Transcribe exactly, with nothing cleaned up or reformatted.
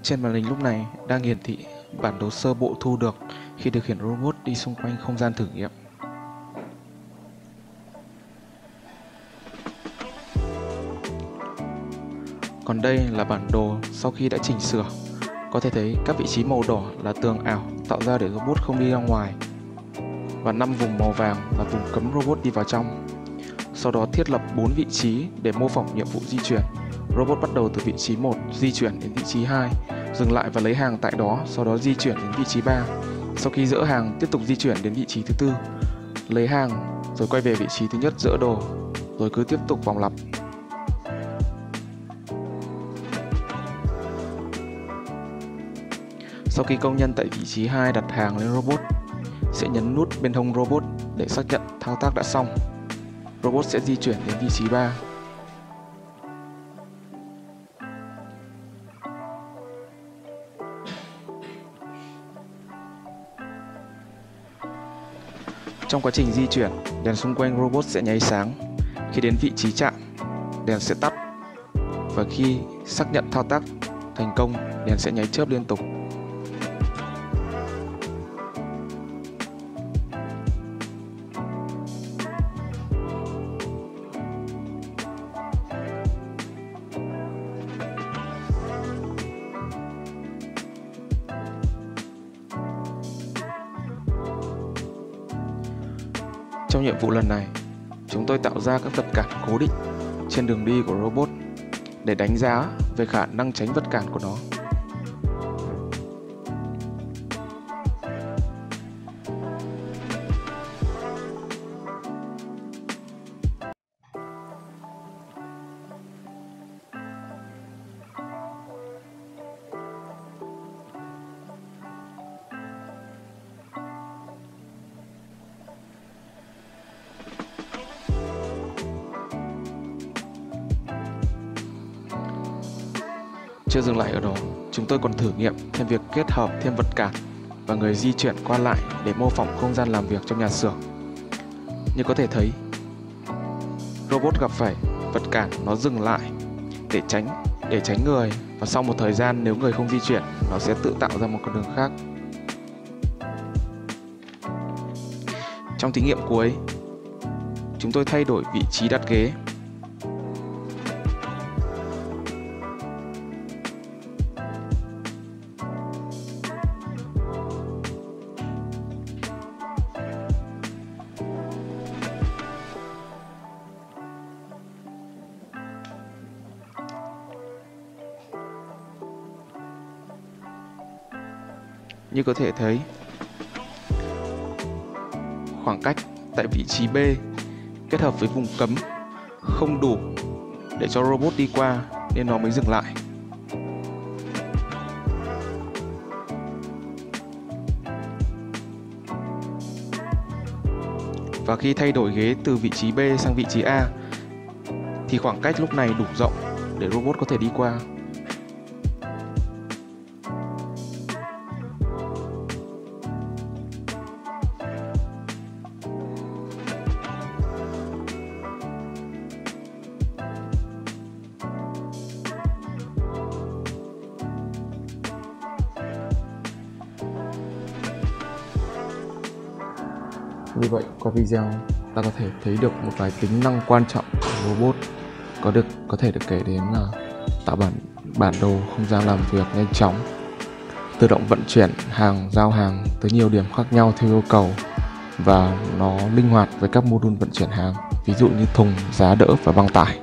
Trên màn hình lúc này đang hiển thị bản đồ sơ bộ thu được khi điều khiển robot đi xung quanh không gian thử nghiệm. Còn đây là bản đồ sau khi đã chỉnh sửa. Có thể thấy các vị trí màu đỏ là tường ảo tạo ra để robot không đi ra ngoài, và năm vùng màu vàng là vùng cấm robot đi vào trong. Sau đó thiết lập bốn vị trí để mô phỏng nhiệm vụ di chuyển. Robot bắt đầu từ vị trí một, di chuyển đến vị trí hai, dừng lại và lấy hàng tại đó, sau đó di chuyển đến vị trí ba. Sau khi dỡ hàng, tiếp tục di chuyển đến vị trí thứ tư, lấy hàng, rồi quay về vị trí thứ nhất dỡ đồ, rồi cứ tiếp tục vòng lặp. Sau khi công nhân tại vị trí hai đặt hàng lên robot, sẽ nhấn nút bên hông robot để xác nhận thao tác đã xong. Robot sẽ di chuyển đến vị trí ba. Trong quá trình di chuyển, đèn xung quanh robot sẽ nháy sáng. Khi đến vị trí chạm, đèn sẽ tắt. Và khi xác nhận thao tác thành công, đèn sẽ nháy chớp liên tục. Trong nhiệm vụ lần này, chúng tôi tạo ra các vật cản cố định trên đường đi của robot để đánh giá về khả năng tránh vật cản của nó. Chưa dừng lại ở đó, chúng tôi còn thử nghiệm thêm việc kết hợp thêm vật cản và người di chuyển qua lại để mô phỏng không gian làm việc trong nhà xưởng. Như có thể thấy, robot gặp phải vật cản nó dừng lại để tránh để tránh người, và sau một thời gian nếu người không di chuyển, nó sẽ tự tạo ra một con đường khác. Trong thí nghiệm cuối, chúng tôi thay đổi vị trí đặt ghế. Như có thể thấy, khoảng cách tại vị trí B kết hợp với vùng cấm không đủ để cho robot đi qua nên nó mới dừng lại. Và khi thay đổi ghế từ vị trí B sang vị trí A thì khoảng cách lúc này đủ rộng để robot có thể đi qua. Như vậy, qua video ta có thể thấy được một vài tính năng quan trọng của robot có được có thể được kể đến là tạo bản bản đồ không gian làm việc nhanh chóng, tự động vận chuyển hàng, giao hàng tới nhiều điểm khác nhau theo yêu cầu, và nó linh hoạt với các mô đun vận chuyển hàng, ví dụ như thùng, giá đỡ và băng tải.